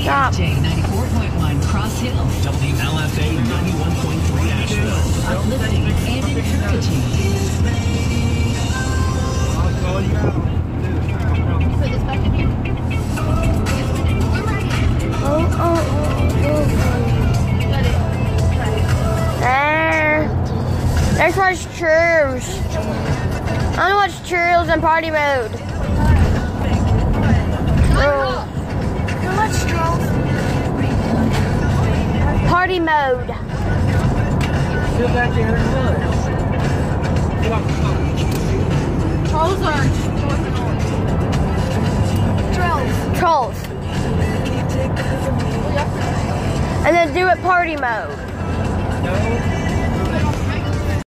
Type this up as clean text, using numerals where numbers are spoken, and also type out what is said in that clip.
Stop. KJ 94.1 Cross Hill. WLFA 91.3 Asheville. Uplifting and encouraging. Put this back in here. There's much churros. I want to watch churros in party mode. Party mode. Go back there and look. Trolls are Trolls. And then do it party mode. No.